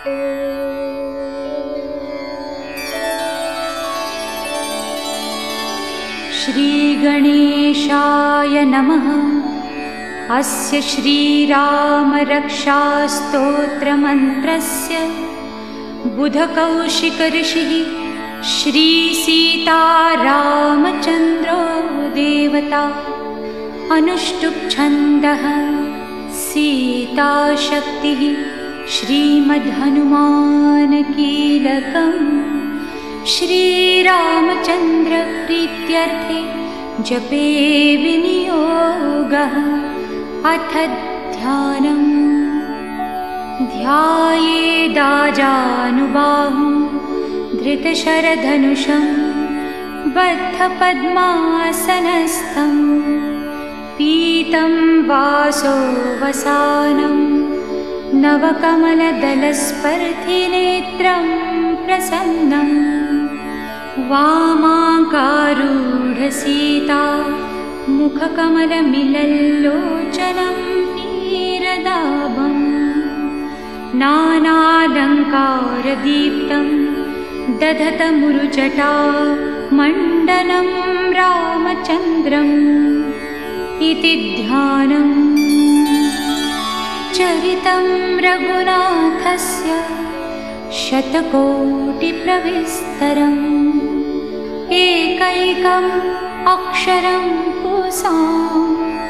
श्रीगणेशाय नमः। अस्य श्रीराम रक्षा स्तोत्रमन्त्रस्य बुधकौशिकऋषिः श्रीसीतारामचन्द्रो देवता अनुष्टुप्छन्दः सीताशक्तिः श्रीमद्हनुमानकीलकम् श्रीरामचन्द्रप्रीत्यर्थे जपे विनियोगः। अथ ध्यानम्। ध्यायेदाजानुबाहुं धृतशरधनुषं बद्धपद्मासनस्थं पीतं वासोऽवसानं नवकमलदलस्पर्धिनेत्रं प्रसन्नं वामाङ्कारूढसीता मुखकमलमिलल्लोचनं नीरदाभं नानालङ्कारदीप्तं दधतमुरुजटा मण्डनं रामचन्द्रम् इति ध्यानम्। चरितं रघुनाथस्य शतकोटिप्रविस्तरम् एकैकम् अक्षरं पुंसां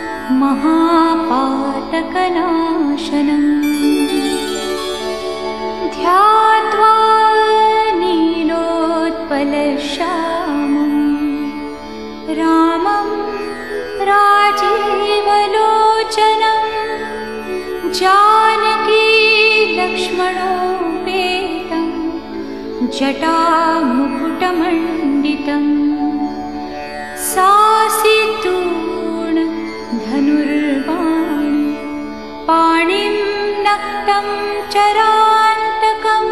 महापातकनाशनम्। ध्यात्वा नीलोत्पलश्यामं रामं राजीवलोचनं जानकी लक्ष्मणोपेतं जटामुकुटमण्डितं सासितूर्णधनुर्बाणं पाणिं नक्तं चरान्तकं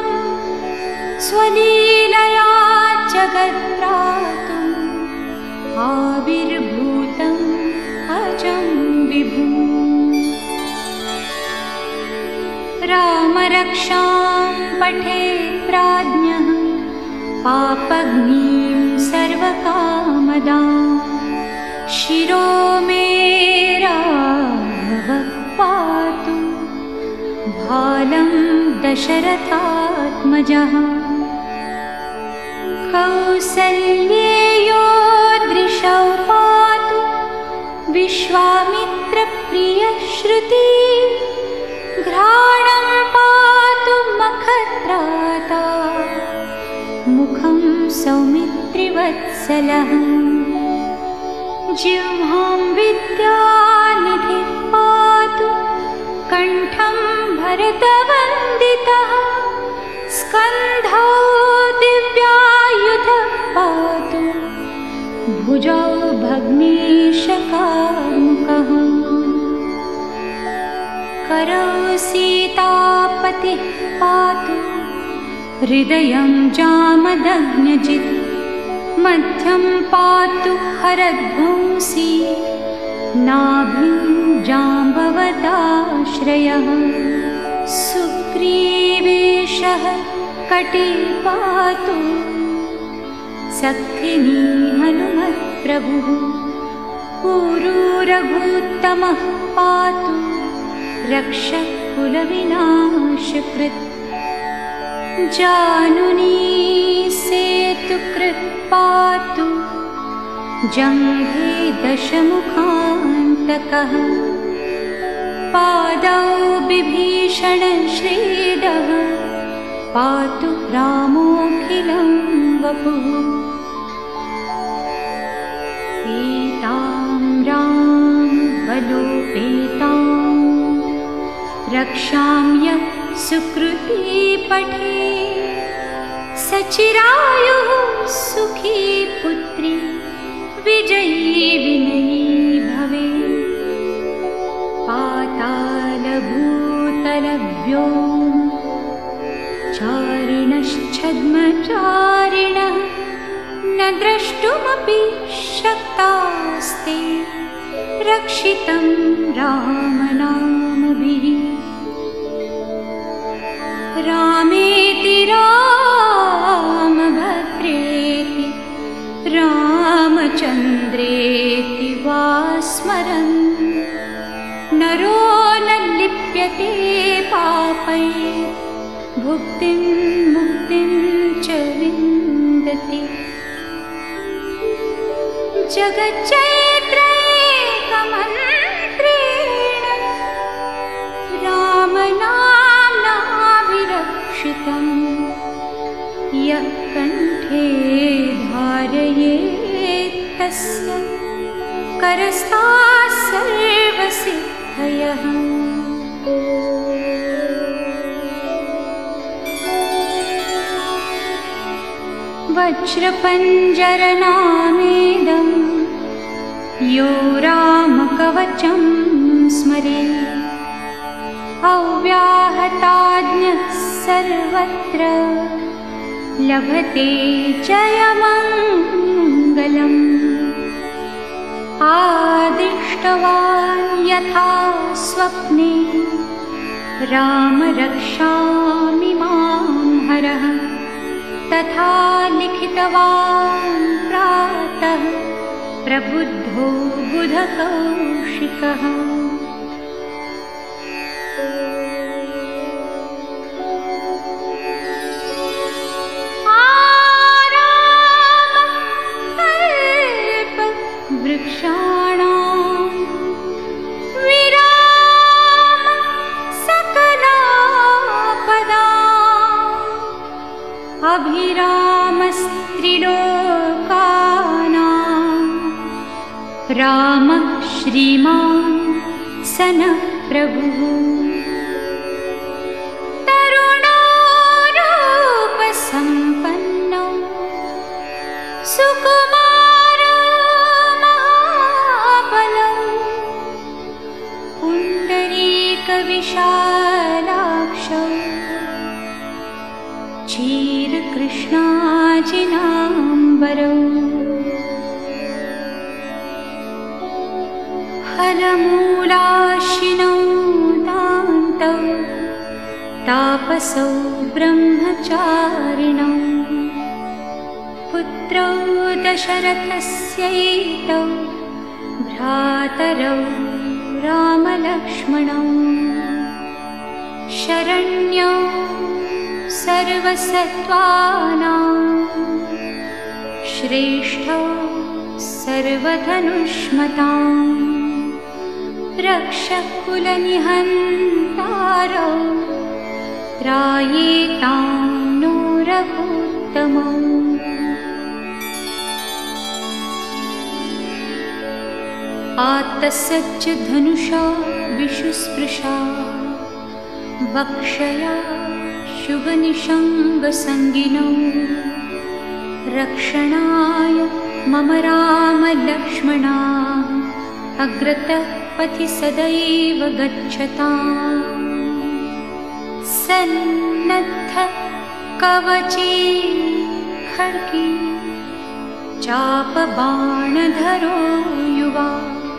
स्वलीलया जगत्त्रातुम् आविर्भूतम् अजं विभुम्। रामरक्षां पठेत् प्राज्ञः पापग्निं सर्वकामदां शिरो मे राघवः पातु भालं दशरथात्मजः। कौसल्येयो दृशौ पातु विश्वामित्रप्रियश्रुती घ्राणं पातु मखत्राता मुखं सौमित्रिवत्सलः। जिह्वां विद्यानिधिः पातु कण्ठं भरतवन्दितः स्कन्धौ दिव्यायुधः पातु भुजौ भग्नेशकार्मुकः। करौ सीतापतिः पातु हृदयं जामदग्न्यजित् मध्यं पातु हरध्वंसी नाभिं जाम्बवदाश्रयः। सुग्रीवेशः कटे पातु सक्थिनी हनुमत्प्रभुः। पुरूरघूत्तमः पातु रक्षकुलविनाशकृत्। जानुनी सेतुकृत् पातु जङ्घे दशमुखान्तकः। पादौ बिभीषणश्रीदः पातु रामोऽखिलं वपुः। पीतां रामबलोपेतां रक्षां यः सुकृती पठे सचिरायुः सुखी पुत्री विजयी विनयी भवेत्। पातालभूतलव्योम चारिणश्छद्मचारिणः न द्रष्टुमपि शक्तास्ते रक्षितं रामनामभिः। रामेति रामभद्रेति रामचन्द्रेति वा स्मरन् नरो न लिप्यते पापैः भुक्तिं मुक्तिं च विन्दति जगच्चैत्रैकमन्त्रेण रामनाम्नाभिरक्षितं यः कण्ठे धारयेत् तस्य करस्ताः सर्वसिद्धयः वज्रपञ्जरनामेदं यो रामकवचं स्मरेत् अव्याहताज्ञः सर्वत्र लभते जयमङ्गलम् आदिष्टवान् यथा स्वप्ने राम रक्षामि मां हरः तथा लिखितवान् प्रातः प्रबुद्धो बुधकौशिकः वृक्षाणां विराम सकलापदाम् अभिरामस्त्रिलोकानां रामः श्रीमान् सनः प्रभुः तरुणोरूपसम्पन्नो सुकुमारो महाबलौ पुण्डरीकविशालाक्षौ क्षीरकृष्णाजिनाम्बरौ फलमूलाशिनौ दान्तौ तापसौ ब्रह्मचारिणौ पुत्रौ दशरथस्यैतौ भ्रातरौ रामलक्ष्मणौ शरण्यौ सर्वसत्त्वानां श्रेष्ठौ सर्वधनुष्मताम् रक्षकुलनिहन्तारौ त्रायेतां नो रघुत्तमौ आत्तसच्च धनुषा विशुस्पृशा वक्षया शुभनिशङ्गसङ्गिनौ रक्षणाय मम रामलक्ष्मणा अग्रतः पथि सदैव गच्छताम् सन्नद्ध कवची खड्गी चापबाणधरो युवा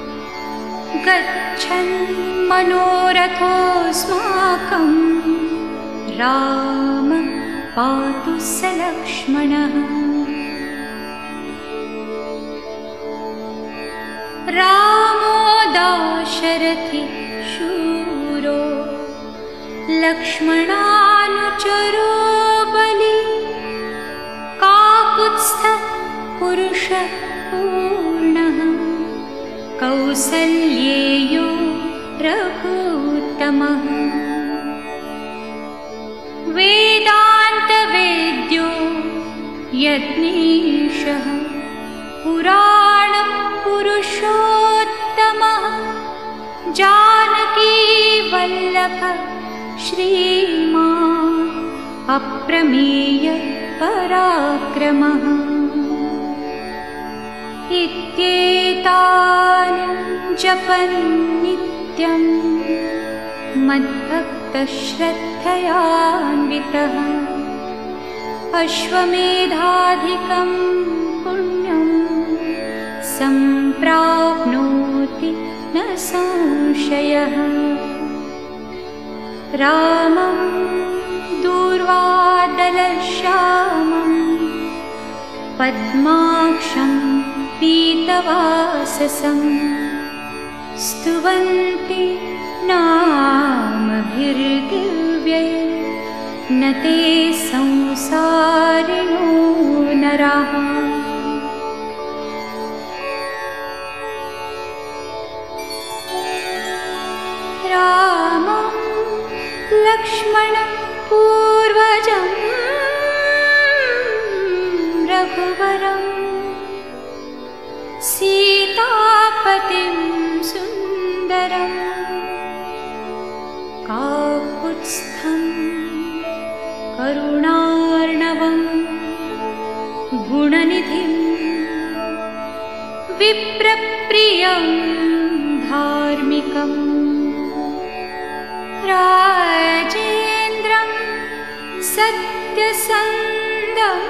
गच्छन् मनोरथोऽस्माकं राम पातु स लक्ष्मणः रामो दाशरथि शूरो लक्ष्मणानुचरो बलि काकुत्स्थ पुरुषः पूर्णः कौसल्येयो रघुत्तमः वेदान्तवेद्यो यज्ञेशः पुराणपुरुषोत्तमः जानकीवल्लभः श्रीमान् अप्रमेय पराक्रमः इत्येतानि जपन् नित्यं मद्भक्तश्रद्धयान्वितः अश्वमेधाधिकं पुण्यं सम्प्राप्नोति न संशयः रामं दूर्वादलश्यामं पद्माक्षं पीतवाससं स्तुवन्ति नामभिर्दिव्यै न ते संसारिणो नराः। रामं लक्ष्मणं पूर्वजं रघुवरं सीतापतिं सुन्दरं काकुत्स्थं करुणार्णवं गुणनिधिं विप्रप्रियं धार्मिकम् राजेन्द्रं सत्यसन्धं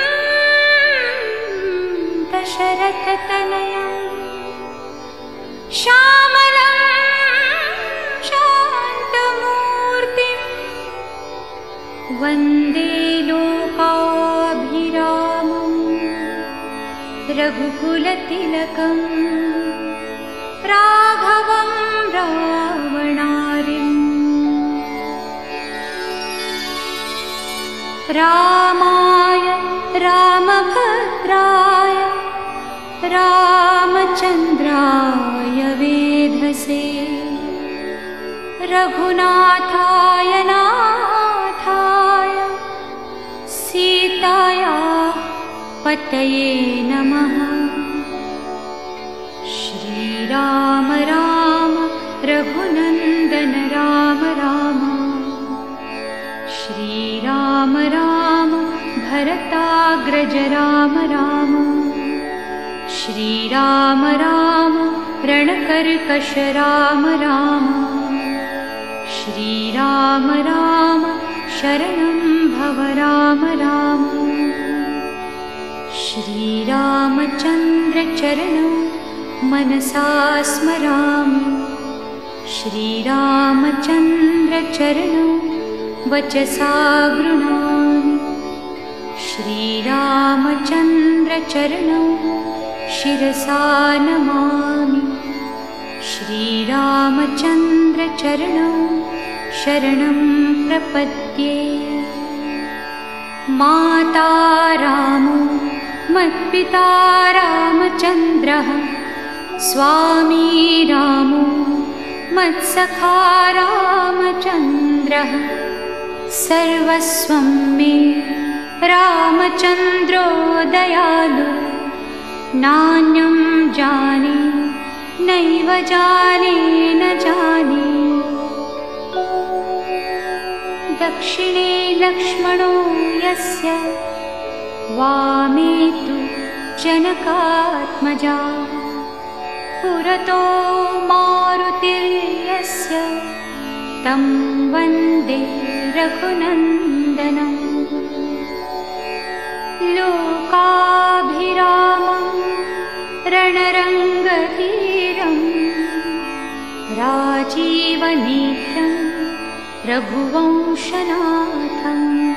दशरथतनयं श्यामलं शान्तमूर्तिं वन्दे लोकाभिरामं रघुकुलतिलकं राघवं रावणारिम्। रामाय रामभद्राय रामचन्द्राय वेधसे रघुनाथाय नाथाय सीताया पतये नमः। श्रीराम राम रघुनन्दन राम राम श्रीराम राम भरताग्रज राम राम श्रीराम राम रणकर्कश राम राम श्रीराम राम शरणं भव राम राम। श्रीरामचन्द्र चरणं मनसा स्मरामि श्रीरामचन्द्र चरणं वचसा गृह्णामि श्रीरामचन्द्र चरणं शिरसा नमामि श्रीरामचन्द्र चरणं शरणं प्रपद्ये। माता रामो मत्पिता रामचन्द्रः स्वामी रामो मत्सखा रामचन्द्रः सर्वस्वं मे रामचन्द्रो दयालु नान्यं जाने नैव जाने न जाने। दक्षिणे लक्ष्मणो यस्य वामे तु जनकात्मजा पुरतो मारुतिर्यस्य तं वन्दे रघुनन्दनं। लोकाभिरामं रणरङ्गधीरं राजीवनेत्रं रघुवंशनाथं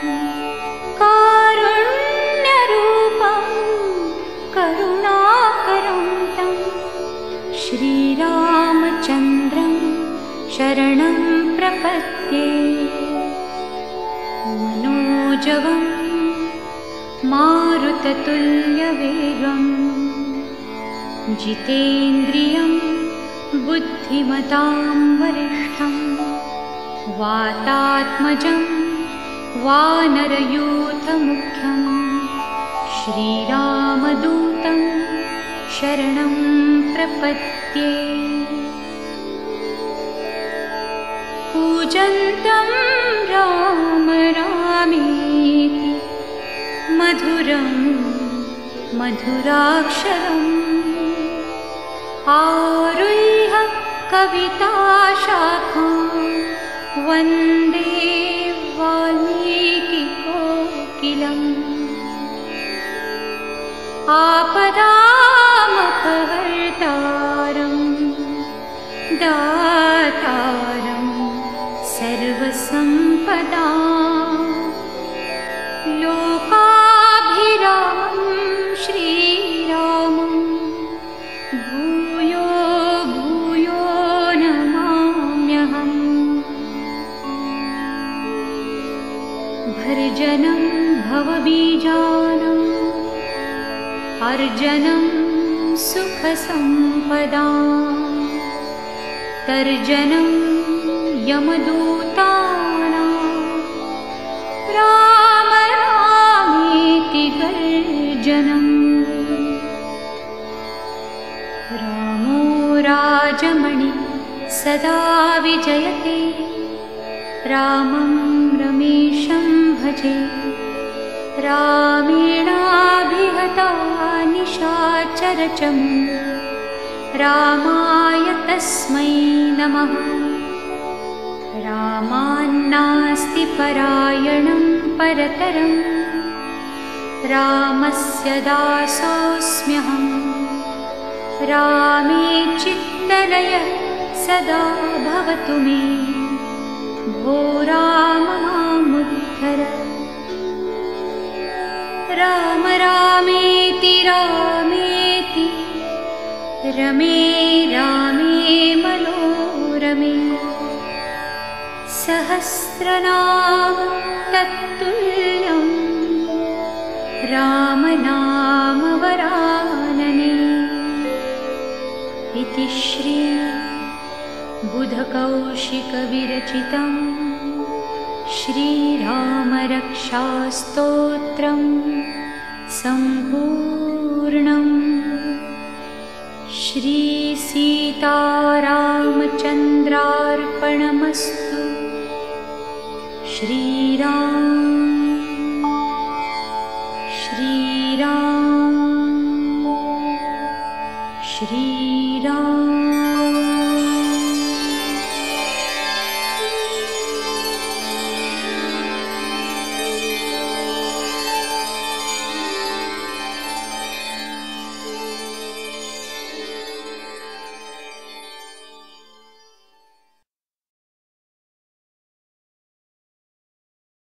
कारुण्यरूपं करुणाकरं तं श्रीरामचन्द्रं शरणं प्रपद्ये। मनोजवं मारुततुल्यवेगं जितेन्द्रियं बुद्धिमतां वरिष्ठं वातात्मजं वानरयूथमुख्यं श्रीरामदूतं शरणं प्रपद्ये। पूजन्तं राम रामेति मधुरं मधुराक्षरम् आरुह्य कविताशाखां वन्दे वाल्मीकिकोकिलम्। आपदामपहर्तारं दातारं सर्वसम्पदाम् विसर्जनं भवबीजानाम् अर्जनं सुखसम्पदाम् तर्जनं यमदूतानां राम रामेति गर्जनम् रामो राजमणि सदा विजयते रामं रमेशं भजे रामेणाभिहता निशाचरचमू रामाय तस्मै नमः रामान्नास्ति परायणं परतरं रामस्य दासोऽस्म्यहम् रामे चित्तलयः सदा भवतु मे भो राम मामुद्धर राम रामेति रामेति रमे रामे मनोरमे सहस्रनाम तत्तुल्यं रामनाम वरानने इति श्री बुधकौशिकविरचितं श्रीरामरक्षास्तोत्रं सम्पूर्णम् श्रीसीतारामचन्द्रार्पणमस्तु श्रीराम श्रीराम श्री